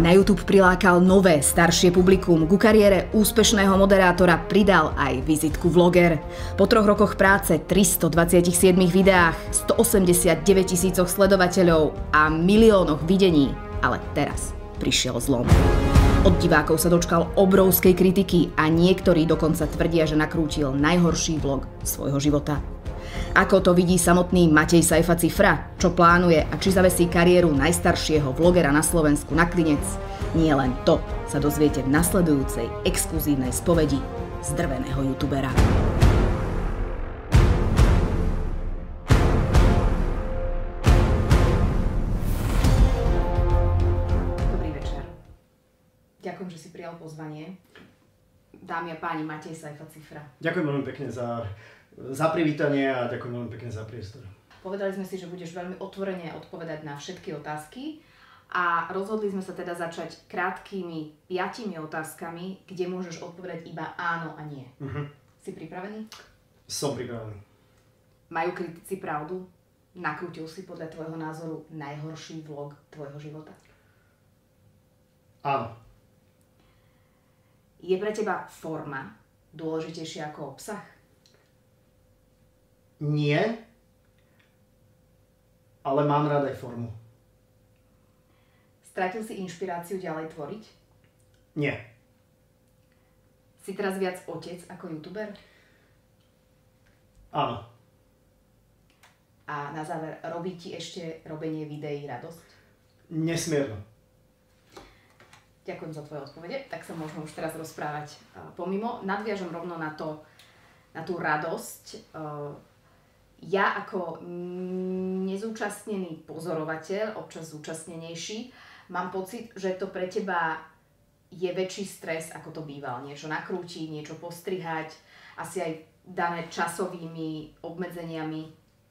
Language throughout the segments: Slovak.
Na YouTube prilákal nové, staršie publikum. Ku kariére úspešného moderátora pridal aj vizitku vloger. Po 3 rokoch práce, 327 videách, 189 000 sledovateľov a miliónoch videní. Ale teraz prišiel zlom. Od divákov sa dočkal obrovskej kritiky a niektorí dokonca tvrdia, že nakrútil najhorší vlog svojho života. Ako to vidí samotný Matej Saifa Cifra, čo plánuje a či zavesí kariéru najstaršieho vlogera na Slovensku na klinec? Nie len to sa dozviete v nasledujúcej exkluzívnej spovedi zdrveného youtubera. Dobrý večer. Ďakujem, že si prijal pozvanie. Dámy a páni, Matej Saifa Cifra. Ďakujem veľmi pekne za privítanie a ďakujem veľmi pekne za priestor. Povedali sme si, že budeš veľmi otvorene odpovedať na všetky otázky a rozhodli sme sa teda začať krátkými 5 otázkami, kde môžeš odpovedať iba áno a nie. Si pripravený? Som pripravený. Majú kritici pravdu? Nakrútil si podľa tvojho názoru najhorší vlog tvojho života? Áno. Je pre teba forma dôležitejšia ako obsah? Nie, ale mám rád aj formu. Stratil si inšpiráciu ďalej tvoriť? Nie. Si teraz viac otec ako youtuber? Áno. A na záver, robí ti ešte robenie videí radosť? Nesmierno. Ďakujem za tvoje odpovede, tak sa môžeme už teraz rozprávať pomimo. Nadviažem rovno na tú radosť. Ja ako nezúčastnený pozorovateľ, občas zúčastnenejší, mám pocit, že to pre teba je väčší stres, ako to býval. Niečo nakrútiť, niečo postrihať, asi aj dané časovými obmedzeniami.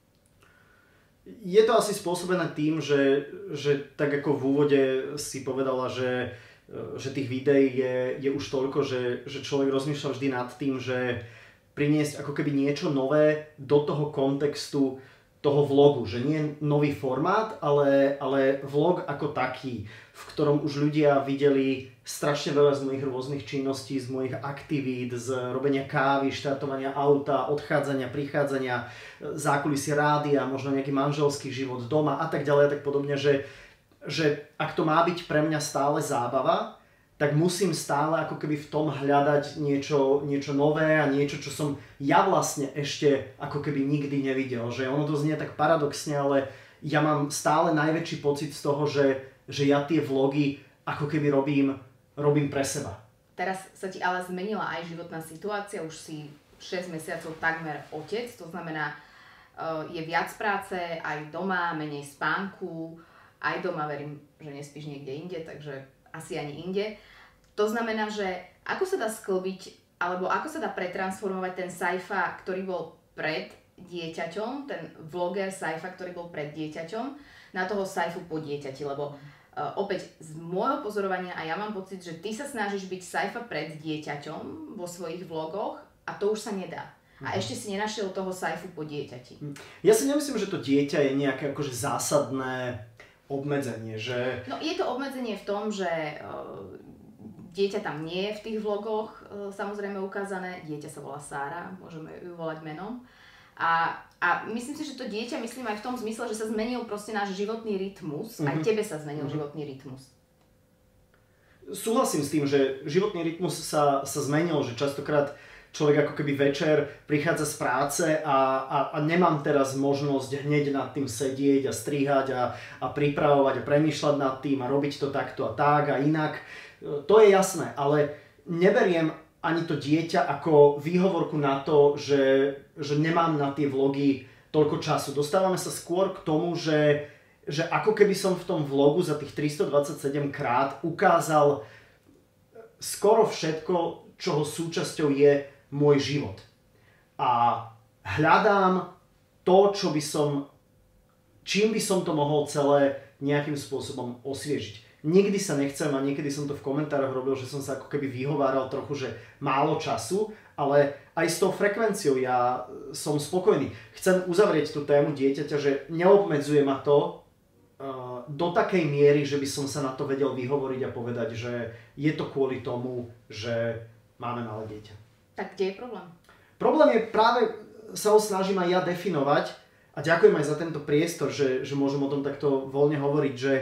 Je to asi spôsobené tým, že tak ako v úvode si povedala, že tých videí je už toľko, že človek rozmýšľa vždy nad tým, že priniesť ako keby niečo nové do toho kontextu toho vlogu, že nie nový formát, ale vlog ako taký, v ktorom už ľudia videli strašne veľa z mojich rôznych činností, z mojich aktivít, z robenia kávy, štartovania auta, odchádzania, prichádzania, zákulisie rádia, možno nejaký manželský život doma a tak ďalej a tak podobne, že ak to má byť pre mňa stále zábava, tak musím stále ako keby v tom hľadať niečo nové a niečo, čo som ja vlastne ešte ako keby nikdy nevidel. Že ono to znie tak paradoxne, ale ja mám stále najväčší pocit z toho, že ja tie vlogy ako keby robím pre seba. Teraz sa ti ale zmenila aj životná situácia, už si 6 mesiacov takmer otec, to znamená, je viac práce, aj doma, menej spánku, aj doma verím, že nespíš niekde inde, takže asi ani inde. To znamená, že ako sa dá sklbiť, alebo ako sa dá pretransformovať ten Saifa, ktorý bol pred dieťaťom, ten vloger Saifa, ktorý bol pred dieťaťom, na toho Saifu po dieťati, lebo opäť z môjho pozorovania, a ja mám pocit, že ty sa snažíš byť Saifa pred dieťaťom vo svojich vlogoch a to už sa nedá. A ešte si nenašiel toho Saifu po dieťati. Ja si nemyslím, že to dieťa je nejaké akože zásadné obmedzenie, že... No je to obmedzenie v tom, že dieťa tam nie je v tých vlogoch samozrejme ukázané. Dieťa sa volá Sára, môžeme ju volať menom. A myslím si, že to dieťa myslím aj v tom zmysle, že sa zmenil proste náš životný rytmus. Aj tebe sa zmenil životný rytmus. Súhlasím s tým, že životný rytmus sa zmenil, že častokrát človek ako keby večer prichádza z práce a nemám teraz možnosť hneď nad tým sedieť a strihať a pripravovať a premýšľať nad tým a robiť to takto a tak a inak. To je jasné, ale neberiem ani to dieťa ako výhovorku na to, že nemám na tie vlogy toľko času. Dostávame sa skôr k tomu, že ako keby som v tom vlogu za tých 327 krát ukázal skoro všetko, čoho súčasťou je môj život. A hľadám to, čím by som to mohol celé nejakým spôsobom osviežiť. Nikdy sa nechcem, a niekedy som to v komentároch robil, že som sa ako keby vyhováral trochu, že málo času, ale aj s tou frekvenciou ja som spokojný. Chcem uzavrieť tú tému dieťaťa, že neobmedzuje ma to do takej miery, že by som sa na to vedel vyhovoriť a povedať, že je to kvôli tomu, že máme malé dieťa. Tak kde je problém? Problém je práve, sa ho snažím aj ja definovať a ďakujem aj za tento priestor, že môžem o tom takto voľne hovoriť, že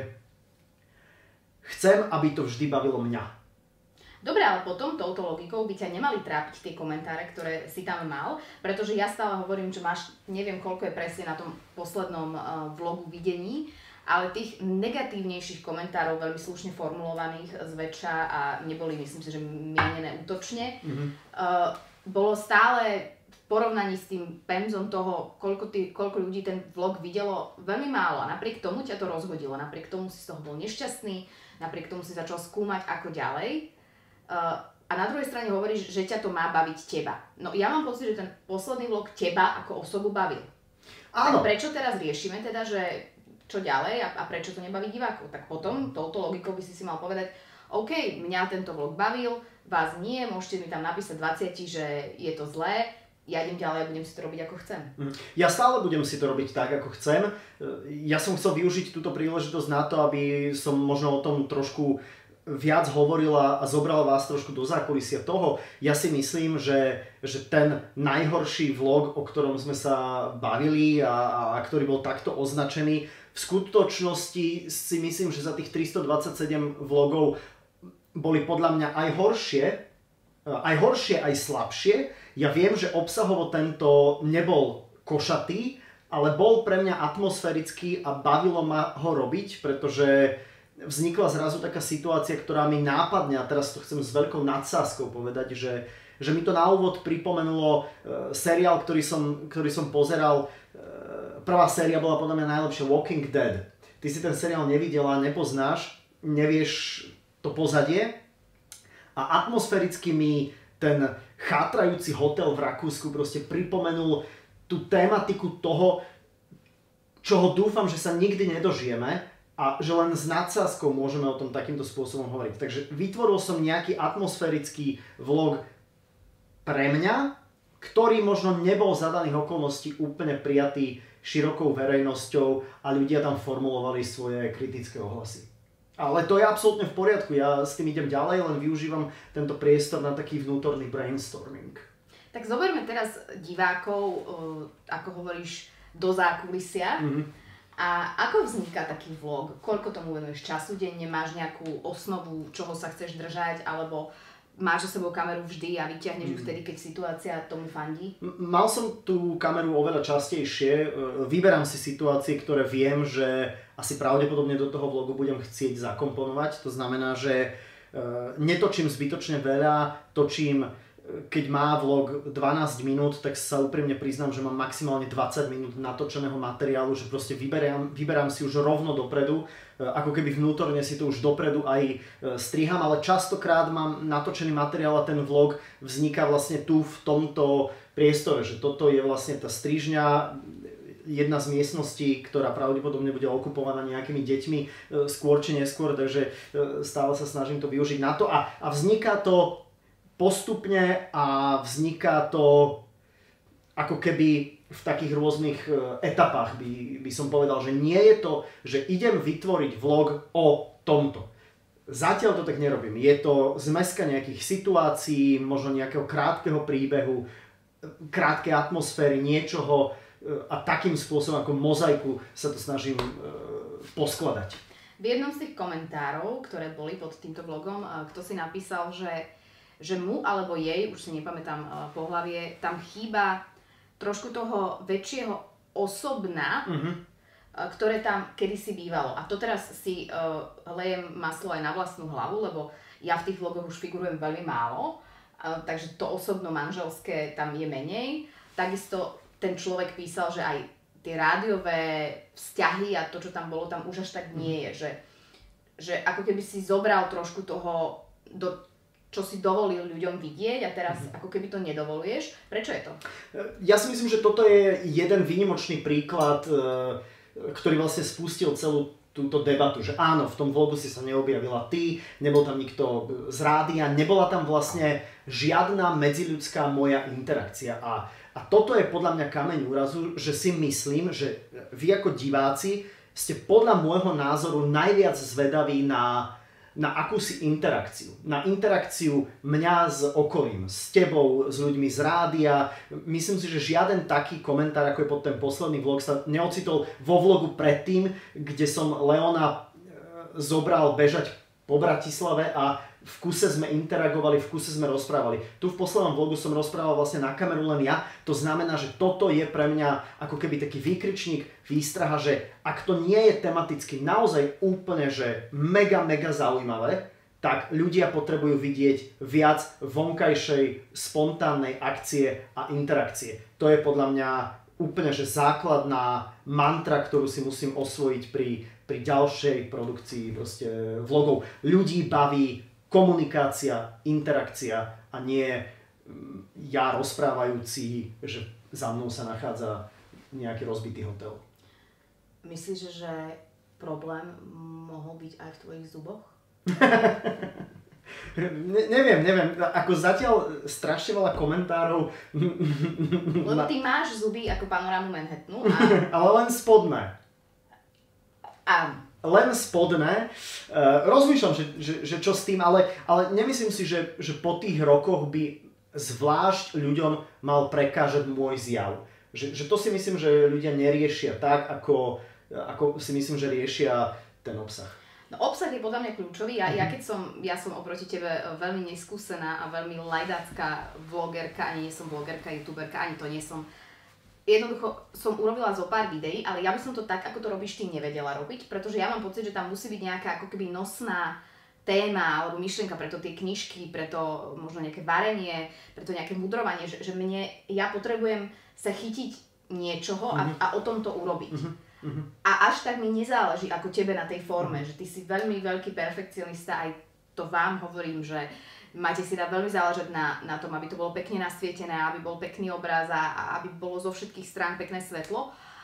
chcem, aby to vždy bavilo mňa. Dobre, ale potom touto logikou by ťa nemali trápiť tie komentáre, ktoré si tam mal, pretože ja stále hovorím, že máš, neviem koľko je presne na tom poslednom vlogu videní, ale tých negatívnejších komentárov, veľmi slušne formulovaných zväčša a neboli, myslím si, že mienené útočne, bolo stále v porovnaní s tým pemzom toho, koľko ľudí ten vlog videlo, veľmi málo. A napriek tomu ťa to rozhodilo, napriek tomu si z toho bol nešťastný, napriek tomu si začal skúmať ako ďalej. A na druhej strane hovoríš, že ťa to má baviť teba. No ja mám pocit, že ten posledný vlog teba ako osobu bavil. Áno. Tak prečo teraz riešime teda, že čo ďalej a prečo to nebaví divákov? Tak potom touto logikou by si mal povedať, OK, mňa tento vlog bavil, vás nie, môžete mi tam napísať 20, že je to zlé, ja idem ďalej a budem si to robiť ako chcem. Ja stále budem si to robiť tak, ako chcem. Ja som chcel využiť túto príležitosť na to, aby som možno o tom trošku viac hovorila a zobrala vás trošku do zákulisia toho. Ja si myslím, že ten najhorší vlog, o ktorom sme sa bavili a ktorý bol takto označený, v skutočnosti si myslím, že za tých 327 vlogov boli podľa mňa aj horšie, aj slabšie. Ja viem, že obsahovo tento nebol košatý, ale bol pre mňa atmosférický a bavilo ma ho robiť, pretože vznikla zrazu taká situácia, ktorá mi nápadne, a teraz to chcem s veľkou nadsázkou povedať, že mi to na úvod pripomenulo seriál, ktorý som pozeral. Prvá séria bola podľa mňa najlepšia, Walking Dead. Ty si ten seriál nevidela, nepoznáš, nevieš to pozadie a atmosféricky mi ten chátrajúci hotel v Rakúsku proste pripomenul tú tematiku toho, čoho dúfam, že sa nikdy nedožijeme, a že len s nadsázkou môžeme o tom takýmto spôsobom hovoriť. Takže vytvoril som nejaký atmosférický vlog pre mňa, ktorý možno nebol za daných okolností úplne prijatý širokou verejnosťou a ľudia tam formulovali svoje kritické ohlasy. Ale to je absolútne v poriadku, ja s tým idem ďalej, len využívam tento priestor na taký vnútorný brainstorming. Tak zoberme teraz divákov, ako hovoríš, do zákulisia. A ako vzniká taký vlog? Koľko tomu venuješ času denne? Máš nejakú osnovu, čoho sa chceš držať? Alebo máš so sebou kameru vždy a vyťahneš ju vtedy, keď situácia tomu fandí? Mal som tú kameru oveľa častejšie. Vyberám si situácie, ktoré viem, že asi pravdepodobne do toho vlogu budem chcieť zakomponovať. To znamená, že netočím zbytočne veľa, točím, keď má vlog 12 minút, tak sa úprimne priznám, že mám maximálne 20 minút natočeného materiálu, že proste vyberám si už rovno dopredu, ako keby vnútorne si to už dopredu aj striham, ale častokrát mám natočený materiál a ten vlog vzniká vlastne tu v tomto priestore, že toto je vlastne tá strižňa, jedna z miestností, ktorá pravdepodobne bude okupovaná nejakými deťmi skôr či neskôr, takže stále sa snažím to využiť na to a vzniká to postupne a vzniká to ako keby v takých rôznych etapách by som povedal, že nie je to, že idem vytvoriť vlog o tomto. Zatiaľ to tak nerobím. Je to zmeska nejakých situácií, možno nejakého krátkeho príbehu, krátkej atmosféry, niečoho a takým spôsobom ako mozaiku sa to snažím poskladať. V jednom z tých komentárov, ktoré boli pod týmto vlogom, kto si napísal, že mu alebo jej, už si nepamätám pohlavie, tam chýba trošku toho väčšieho osobna, ktoré tam kedysi bývalo. A to teraz si lejem maslo aj na vlastnú hlavu, lebo ja v tých vlogoch už figurujem veľmi málo, takže to osobno manželské tam je menej. Takisto ten človek písal, že aj tie rádiové vzťahy a to, čo tam bolo, tam už až tak nie je. Že ako keby si zobral trošku toho, čo si dovolil ľuďom vidieť a teraz ako keby to nedovoluješ. Prečo je to? Ja si myslím, že toto je jeden výnimočný príklad, ktorý vlastne spustil celú túto debatu, že áno, v tom vlogu si sa neobjavila ty, nebol tam nikto z rádia, nebola tam vlastne žiadna medziľudská moja interakcia. A toto je podľa mňa kameň úrazu, že si myslím, že vy ako diváci ste podľa môjho názoru najviac zvedaví na akúsi interakciu. Na interakciu mňa s okolím, s tebou, s ľuďmi z rádia. Myslím si, že žiaden taký komentár, ako je pod ten posledný vlog, sa neocitol vo vlogu predtým, kde som Leona zobral bežať po Bratislave a v kuse sme interagovali, v kuse sme rozprávali. Tu v poslednom vlogu som rozprával vlastne na kameru len ja. To znamená, že toto je pre mňa ako keby taký výkričník, výstraha, že ak to nie je tematicky naozaj úplne, že mega zaujímavé, tak ľudia potrebujú vidieť viac vonkajšej, spontánnej akcie a interakcie. To je podľa mňa úplne, že základná mantra, ktorú si musím osvojiť pri ďalšej produkcii vlogov. Ľudí baví komunikácia, interakcia a nie ja rozprávajúci, že za mnou sa nachádza nejaký rozbitý hotel. Myslíš, že problém mohol byť aj v tvojich zuboch? Neviem. Ako zatiaľ strašne veľa komentárov. Lebo ty máš zuby ako panorámu Manhattanu. Ale len spodné. Áno. Len spodné. Rozmýšľam, že čo s tým, ale nemyslím si, že po tých rokoch by zvlášť ľuďom mal prekážať môj zjav. Že to si myslím, že ľudia neriešia tak, ako si myslím, že riešia ten obsah. No obsah je podľa mňa kľúčový. Ja som oproti tebe veľmi neskúsená a veľmi lajdácka vlogerka, ani nie som vlogerka, youtuberka, ani to nie som. Jednoducho som urobila zo pár videí, ale ja by som to tak, ako to robíš ty, nevedela robiť, pretože ja mám pocit, že tam musí byť nejaká ako keby nosná téma alebo myšlienka, preto tie knižky, preto možno nejaké varenie, preto nejaké mudrovanie, že ja potrebujem sa chytiť niečoho a o tom to urobiť. A až tak mi nezáleží ako tebe na tej forme, že ty si veľmi veľký perfekcionista, aj to vám hovorím, že máte si dať veľmi záležať na tom, aby to bolo pekne nasvietené, aby bol pekný obraz a aby bolo zo všetkých strán pekné svetlo.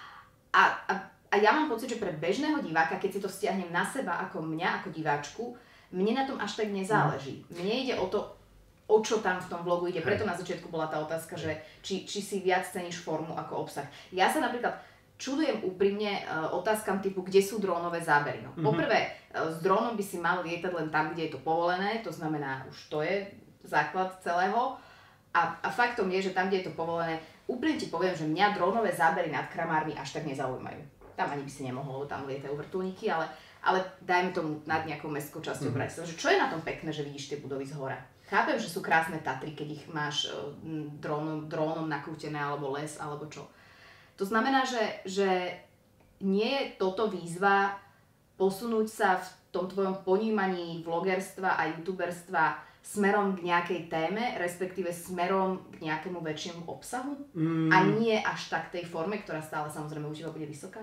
A ja mám pocit, že pre bežného diváka, keď si to stiahnem na seba ako mňa, ako diváčku, mne na tom až tak nezáleží. Mne ide o to, o čo tam v tom vlogu ide. Preto na začiatku bola tá otázka, že či si viac ceníš formu ako obsah. Ja sa napríklad čudujem úprimne otázkam typu, kde sú drónové zábery. No, poprvé, s drónom by si mal lietať len tam, kde je to povolené, to znamená, už to je základ celého. A faktom je, že tam, kde je to povolené, úprimne ti poviem, že mňa drónové zábery nad kramármi až tak nezaujímajú. Tam ani by si nemohol, tam lietajú vrtuľníky, ale dajme tomu nad nejakou mestskou časťou Bratislava. Čo je na tom pekné, že vidíš tie budovy zhora? Chápem, že sú krásne Tatry, keď ich máš drónom nakrútené, alebo les, alebo čo. To znamená, že nie je toto výzva posunúť sa v tom tvojom ponímaní vlogerstva a youtuberstva smerom k nejakej téme, respektíve smerom k nejakému väčšiemu obsahu? A nie až tak tej forme, ktorá stále samozrejme u teba bude vysoká?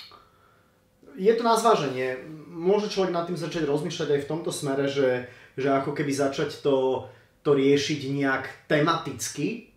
Je to na zváženie. Môže človek nad tým začať rozmýšľať aj v tomto smere, že ako keby začať to riešiť nejak tematicky,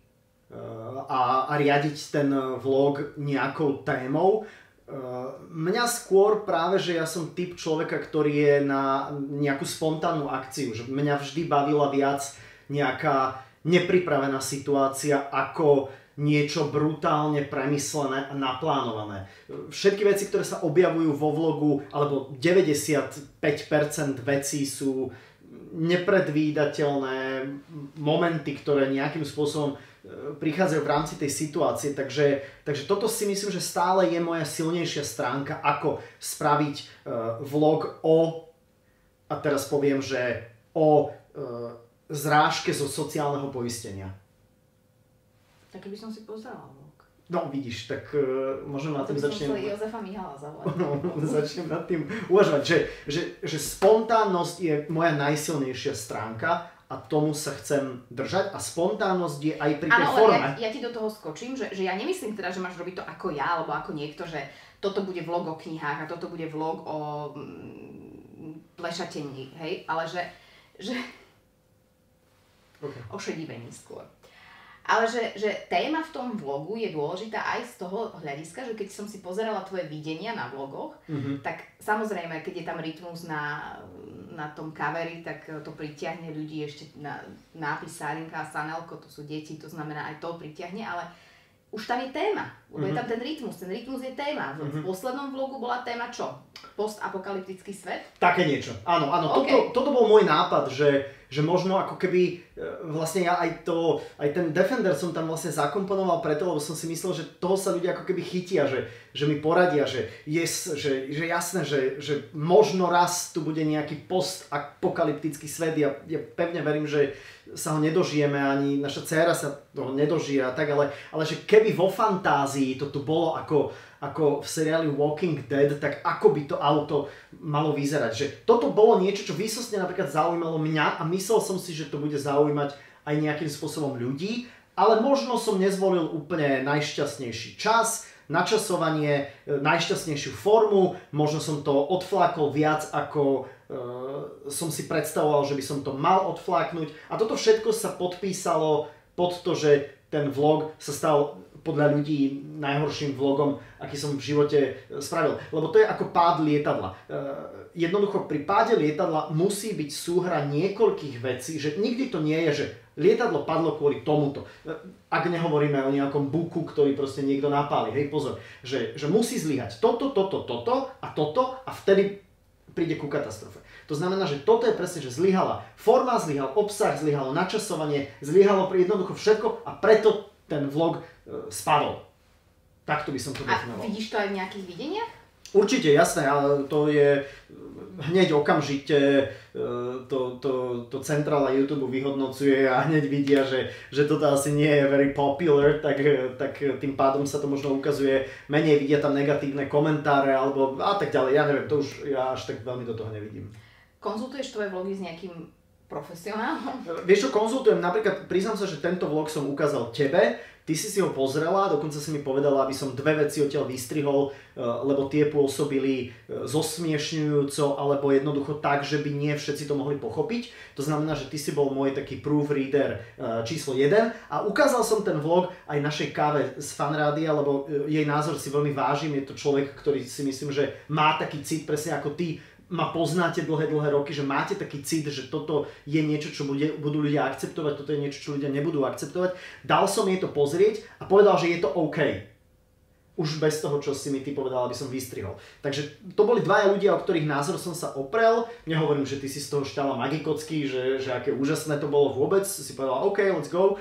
a riadiť ten vlog nejakou témou. Mňa skôr práve, že ja som typ človeka, ktorý je na nejakú spontánnu akciu. Že mňa vždy bavila viac nejaká nepripravená situácia ako niečo brutálne premyslené a naplánované. Všetky veci, ktoré sa objavujú vo vlogu, alebo 95% vecí sú nepredvídateľné momenty, ktoré nejakým spôsobom prichádzajú v rámci tej situácie, takže toto si myslím, že stále je moja silnejšia stránka, ako spraviť vlog a teraz poviem, že o zrážke zo sociálneho poistenia. Tak by som si pozerala vlog. No vidíš, tak možno na tým začnem... To by som Jozefa Mihala zavolať. No, začnem nad tým uvažovať, že spontánnosť je moja najsilnejšia stránka a tomu sa chcem držať a spontánnosť je aj pri tej forme. Áno, ale ja ti do toho skočím, že ja nemyslím teda, že máš robiť to ako ja, alebo ako niekto, že toto bude vlog o knihách a toto bude vlog o plešatení, hej, ale že okay. O šedivení skôr. Ale že téma v tom vlogu je dôležitá aj z toho hľadiska, že keď som si pozerala tvoje videnia na vlogoch, tak samozrejme, keď je tam rytmus na tom coveri, tak to pritiahne ľudí, ešte nápis Sárinka a Sanelko, to sú deti, to znamená aj to pritiahne, ale už tam je téma, lebo je tam ten rytmus je téma. V poslednom vlogu bola téma čo? Postapokalyptický svet? Také niečo, áno. Okay. Toto bol môj nápad, že možno ako keby vlastne ja aj ten Defender som tam vlastne zakomponoval preto, lebo som si myslel, že toho sa ľudia ako keby chytia, že mi poradia, že jasné, že možno raz tu bude nejaký postapokalyptický svet. Ja pevne verím, že sa ho nedožijeme, ani naša dcéra sa toho nedožije a tak, ale že keby vo fantázii to tu bolo ako v seriáli Walking Dead, tak ako by to auto malo vyzerať. Že toto bolo niečo, čo výsostne napríklad zaujímalo mňa a myslel som si, že to bude zaujímať aj nejakým spôsobom ľudí, ale možno som nezvolil úplne najšťastnejší čas, načasovanie, najšťastnejšiu formu, možno som to odflákol viac ako som si predstavoval, že by som to mal odfláknuť a toto všetko sa podpísalo pod to, že ten vlog sa stal podľa ľudí najhorším vlogom, aký som v živote spravil. Lebo to je ako pád lietadla. Jednoducho pri páde lietadla musí byť súhra niekoľkých vecí, že nikdy to nie je, že lietadlo padlo kvôli tomuto. Ak nehovoríme o nejakom buku, ktorý proste niekto napáli. Hej, pozor, že musí zlyhať toto a toto a vtedy príde ku katastrofe. To znamená, že toto je presne, že zlyhala forma, zlyhal obsah, zlyhalo načasovanie, zlyhalo jednoducho všetko a preto ten vlog spadol. Takto by som to definoval. A vidíš to aj v nejakých videniach? Určite, jasné, ale to je hneď okamžite to centrála YouTube vyhodnocuje a hneď vidia, že toto asi nie je very popular, tak tým pádom sa to možno ukazuje, menej vidia tam negatívne komentáre alebo a tak ďalej, ja neviem, to už ja až tak veľmi do toho nevidím. Konzultuješ tvoje vlogy s nejakým profesionálom? Vieš čo, konzultujem, napríklad priznám sa, že tento vlog som ukázal tebe, ty si ho pozrela, dokonca si mi povedala, aby som dve veci odtiaľ vystrihol, lebo tie pôsobili zosmiešňujúco alebo jednoducho tak, že by nie všetci to mohli pochopiť. To znamená, že ty si bol môj taký proofreader číslo 1 a ukázal som ten vlog aj našej káve z Fanrádia, lebo jej názor si veľmi vážim, je to človek, ktorý si myslím, že má taký cit presne ako ty, ma poznáte dlhé roky, že máte taký cit, že toto je niečo, čo budú ľudia akceptovať, toto je niečo, čo ľudia nebudú akceptovať. Dal som jej to pozrieť a povedal, že je to OK. Už bez toho, čo si mi ty povedal, aby som vystrihol. Takže to boli dvaja ľudia, o ktorých názor som sa oprel. Nehovorím, že ty si z toho šťala magikocky, že aké úžasné to bolo vôbec. Si povedal OK, let's go.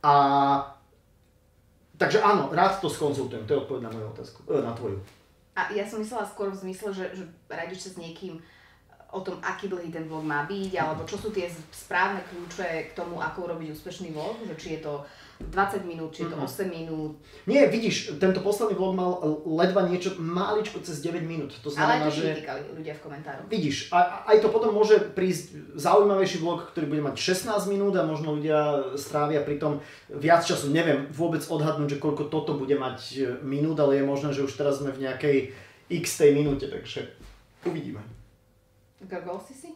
Takže áno, rád to skonzultujem. To je odpoveď na moju otázku, na tvoju. A ja som myslela skôr v zmysle, že radíš sa s niekým o tom, aký dlhý ten vlog má byť, alebo čo sú tie správne kľúče k tomu, ako urobiť úspešný vlog, že či je to 20 minút, či je to 8 minút. Nie, vidíš, tento posledný vlog mal ledva niečo máličko cez 9 minút. To znamená, ale to vytýkali ľudia v komentároch. Vidíš, aj to potom môže prísť zaujímavejší vlog, ktorý bude mať 16 minút a možno ľudia strávia pri tom viac času. Neviem vôbec odhadnúť, že koľko toto bude mať minút, ale je možné, že už teraz sme v nejakej x tej minúte, takže uvidíme. Grgol si?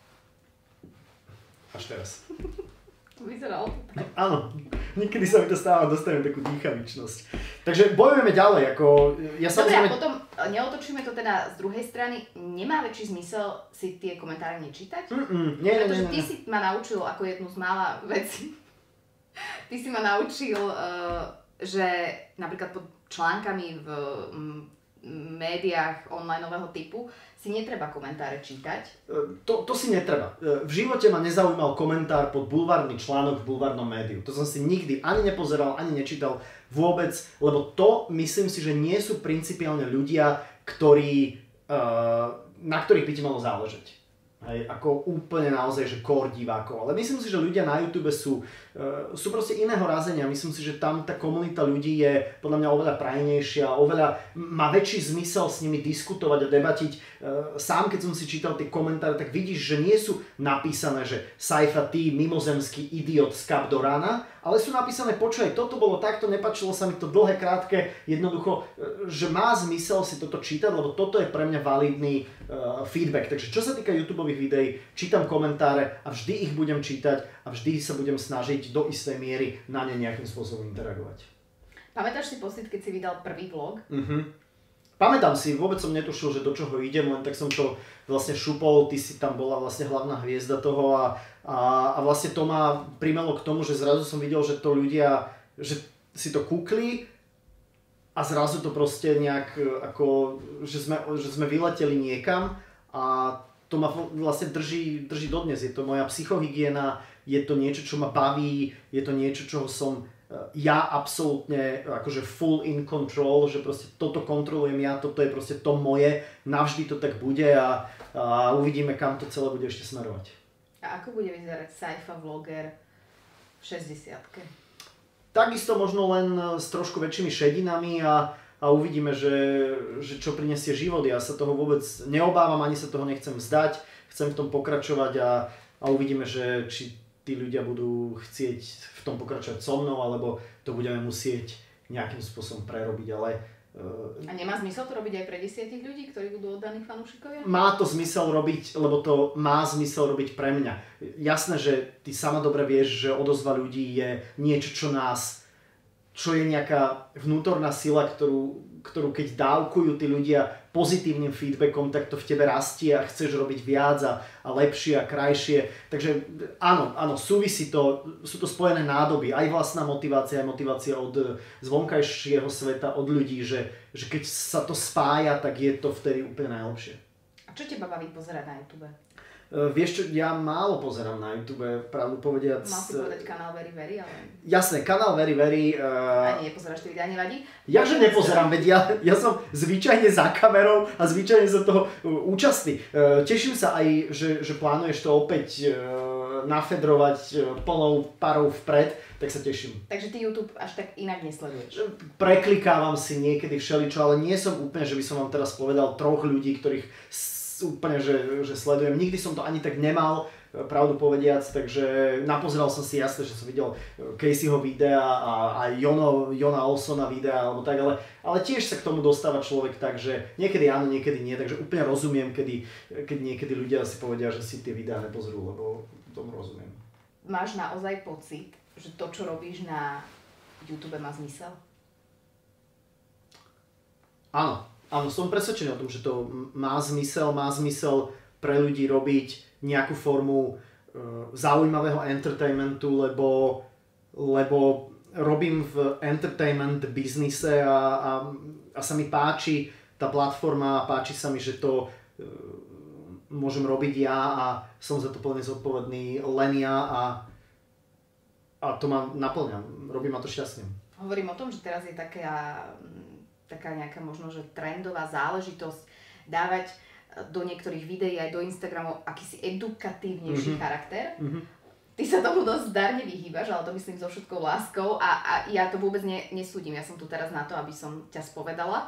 Až teraz. Vyzeralo to tak. Áno, niekedy sa mi to stáva, dostanem takú dýchavičnosť. Takže bojujeme ďalej, ako ja samozrejme... Dobre, a potom neotočíme to teda z druhej strany, nemá väčší zmysel si tie komentáre nečítať? Nie. Pretože ty si ma naučil ako jednu z mála vecí. Ty si ma naučil, že napríklad pod článkami v médiách onlineového typu si netreba komentáre čítať? To si netreba. V živote ma nezaujímal komentár pod bulvárny článok v bulvárnom médiu. To som si nikdy ani nepozeral, ani nečítal vôbec, lebo to myslím si, že nie sú principiálne ľudia, na ktorých by ti malo záležať. Hej, ako úplne naozaj, že core divákov. Ale myslím si, že ľudia na YouTube sú proste iného razenia. Myslím si, že tam tá komunita ľudí je podľa mňa oveľa prajnejšia, má väčší zmysel s nimi diskutovať a debatiť. Sám, keď som si čítal tie komentáre, tak vidíš, že nie sú napísané, že Saifa, ty mimozemský idiot z Kap do rána, ale sú napísané, počuj, toto bolo takto, nepáčilo sa mi to dlhé, krátke, jednoducho, že má zmysel si toto čítať, lebo toto je pre mňa validný feedback. Takže čo sa týka YouTubeových videí, čítam komentáre a vždy ich budem čítať a vždy sa budem snažiť do istej miery na ne nejakým spôsobom interagovať. Pamätáš si pocit, keď si vydal prvý vlog? Pamätám si, vôbec som netušil, že do čoho idem, len tak som to vlastne šupol, ty si tam bola vlastne hlavná hviezda toho a vlastne to ma primelo k tomu, že zrazu som videl, že to ľudia, že si to kúkli a zrazu to proste nejak ako, že sme vyleteli niekam a to ma vlastne drží dodnes. Je to moja psychohygiena, je to niečo, čo ma baví, je to niečo, čoho som ja absolútne akože full in control, že proste toto kontrolujem ja, toto je proste to moje, navždy to tak bude a uvidíme, kam to celé bude ešte smerovať. A ako bude vyzerať sci-fi vloger v 60-ke? Takisto možno len s trošku väčšími šedinami a uvidíme, že čo prinesie život. Ja sa toho vôbec neobávam, ani sa toho nechcem vzdať, chcem v tom pokračovať a uvidíme, že či tí ľudia budú chcieť v tom pokračovať so mnou, alebo to budeme musieť nejakým spôsobom prerobiť, ale... A nemá zmysel to robiť aj pre 10 ľudí, ktorí budú oddaní fanúšikovia? Má to zmysel robiť, lebo to má zmysel robiť pre mňa. Jasné, že ty sama dobre vieš, že odozva ľudí je niečo, čo je nejaká vnútorná sila, ktorú keď dávkujú tí ľudia pozitívnym feedbackom, tak to v tebe rastie a chceš robiť viac a lepšie a krajšie. Takže áno, súvisí to, sú to spojené nádoby, aj vlastná motivácia, aj motivácia od zvonkajšieho sveta, od ľudí, že keď sa to spája, tak je to vtedy úplne najlepšie. A čo teba baví pozerať na YouTube? Vieš čo, ja málo pozerám na YouTube, pravdu povediac. Mal si povedať kanál Very Very, ale... Jasné, kanál Very Very... Ani nepozeráš tie videá, nevadí? Ja že nepozerám, veď ja som zvyčajne za kamerou a zvyčajne som toho účastný. Teším sa aj, že plánuješ to opäť nafedrovať plnou parou vpred, tak sa teším. Takže ty YouTube až tak inak nesleduješ? Preklikávam si niekedy všeličo, ale nie som úplne, že by som vám teraz povedal 3 ľudí, ktorých úplne, že sledujem. Nikdy som to ani tak nemal, pravdu povediac, takže napozeral som si, jasne, že som videl Caseyho videa a Jona Olsona videa, alebo tak, ale tiež sa k tomu dostáva človek tak, že niekedy áno, niekedy nie, takže úplne rozumiem, keď niekedy ľudia si povedia, že si tie videá nepozrú, lebo tomu rozumiem. Máš naozaj pocit, že to, čo robíš na YouTube, má zmysel? Áno, som presvedčený o tom, že to má zmysel pre ľudí robiť nejakú formu zaujímavého entertainmentu, lebo robím v entertainment biznise a sa mi páči tá platforma, páči sa mi, že to môžem robiť ja a som za to plne zodpovedný len ja a to ma naplňa, robí ma to šťastným. Hovorím o tom, že teraz je taká nejaká možno, že trendová záležitosť dávať do niektorých videí aj do Instagramu akýsi edukatívnejší charakter. Ty sa tomu dosť zdarne vyhýbaš, ale to myslím so všetkou láskou a ja to vôbec nesúdim. Ja som tu teraz na to, aby som ťa spovedala.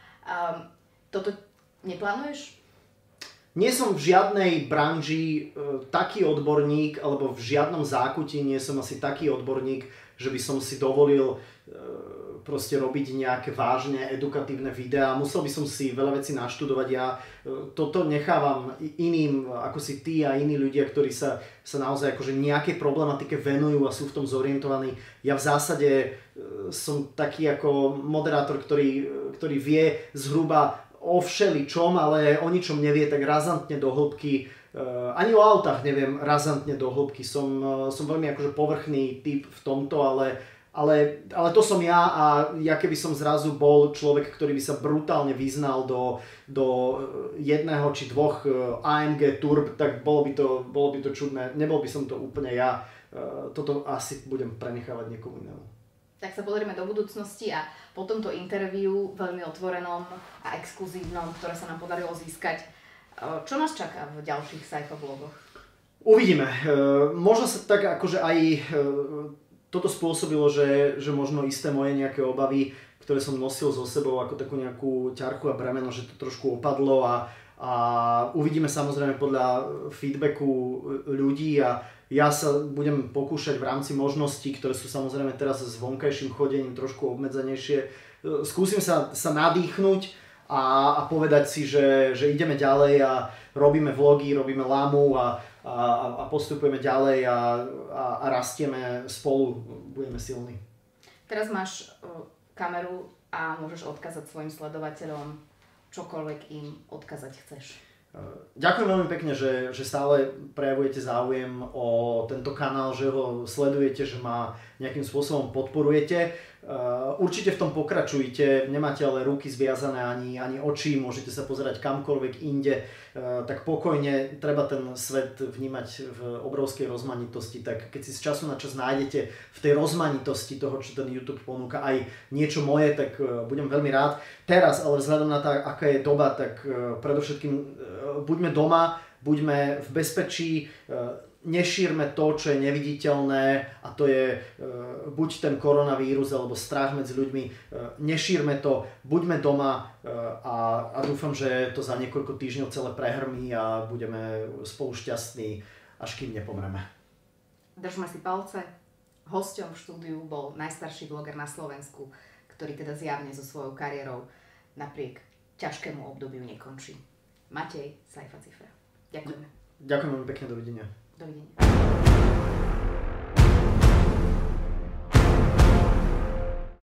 Toto neplánuješ? Nie som v žiadnej branži taký odborník, alebo v žiadnom zákutí nie som asi taký odborník, že by som si dovolil proste robiť nejaké vážne edukatívne videá. Musel by som si veľa vecí naštudovať. Ja toto nechávam iným, ako si ty a iní ľudia, ktorí sa naozaj akože nejakej problematike venujú a sú v tom zorientovaní. Ja v zásade som taký ako moderátor, ktorý vie zhruba o všeličom, ale o ničom nevie tak razantne do hĺbky. Ani o autách neviem razantne do hĺbky. Som veľmi akože povrchný typ v tomto, ale to som ja a ja keby som zrazu bol človek, ktorý by sa brutálne vyznal do jedného či dvoch AMG Turb, tak bolo by to čudné. Nebol by som to úplne ja. Toto asi budem prenechávať niekomu inému. Tak sa pozrieme do budúcnosti a po tomto interviu veľmi otvorenom a exkluzívnom, ktoré sa nám podarilo získať, čo nás čaká v ďalších sci-fi vlogoch? Uvidíme. Možno sa tak akože aj toto spôsobilo, že možno isté moje nejaké obavy, ktoré som nosil so sebou ako takú nejakú ťarchu a bremeno, že to trošku opadlo a uvidíme samozrejme podľa feedbacku ľudí a ja sa budem pokúšať v rámci možností, ktoré sú samozrejme teraz s vonkajším chodením trošku obmedzenejšie. Skúsim sa nadýchnuť a povedať si, že ideme ďalej a robíme vlogy, robíme lámu a postupujeme ďalej a rastieme spolu, budeme silní. Teraz máš kameru a môžeš odkázať svojim sledovateľom čokoľvek im odkázať chceš. Ďakujem veľmi pekne, že stále prejavujete záujem o tento kanál, že ho sledujete, že ma nejakým spôsobom podporujete. určite v tom pokračujte, nemáte ale ruky zviazané ani oči, môžete sa pozerať kamkoľvek inde, tak pokojne, treba ten svet vnímať v obrovskej rozmanitosti, tak keď si z času na čas nájdete v tej rozmanitosti toho, čo ten YouTube ponúka, aj niečo moje, tak budem veľmi rád. Teraz, ale vzhľadom na to, aká je doba, tak predovšetkým buďme doma, buďme v bezpečí, nešírme to, čo je neviditeľné, a to je buď ten koronavírus alebo strach medzi ľuďmi, nešírme to, buďme doma a dúfam, že to za niekoľko týždňov celé prehrmí a budeme spolu šťastní, až kým nepomreme. Držme si palce. Hosťom v štúdiu bol najstarší vloger na Slovensku, ktorý teda zjavne so svojou kariérou napriek ťažkému obdobiu nekončí. Matej Sajfa Cifra. Ďakujeme. Ďakujem veľmi pekne, dovidenia. Dovidenia.